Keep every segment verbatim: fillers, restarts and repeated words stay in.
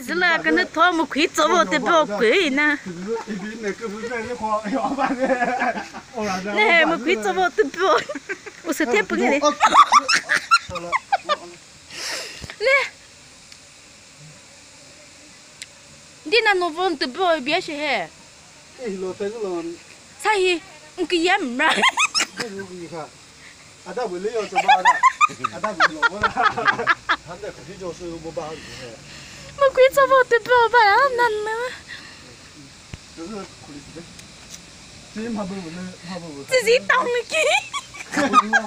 是啦，跟那拖木亏走我得不贵呢。那木亏走我得不，我是太不给的。来，你那弄不得不别些嘿。啥嘿？你个也唔啦。 啊，那为了要怎么的？啊，那为了我啦，他那肯定就是我把你嘿。 我亏走我得不吧？难了。 就是苦力子，这嘛不不能，嘛不不。 自己当的给。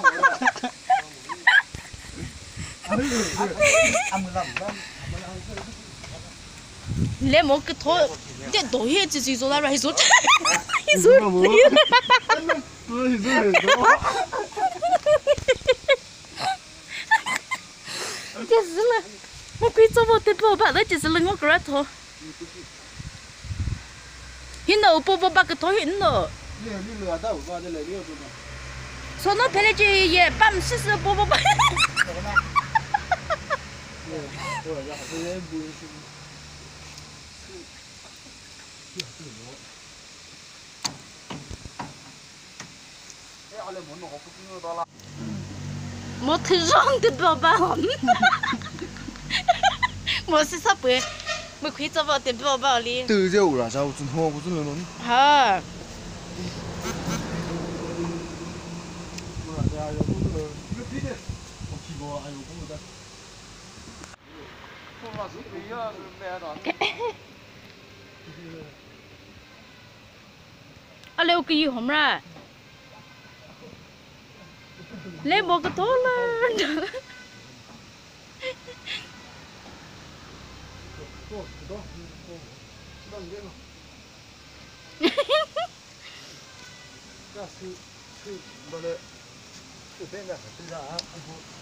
来莫个拖，这多些自己做那来做，一做。 不是这个。 就是了，我亏走我得不吧？那就是了我个人拖。hiện nào bố bố bác cái thối hiện nào số nó phải là gì vậy băm xí xí bố bố bác một thứ rong thì bảo bảo một xí sắp bữa mới khuyết cho vợ tiền bảo bảo đi từ dâu là sao chúng hoa cũng rất lớn hả à leo cái gì không ra lấy bộ cái thố lên 那是是那个是真的，真的啊！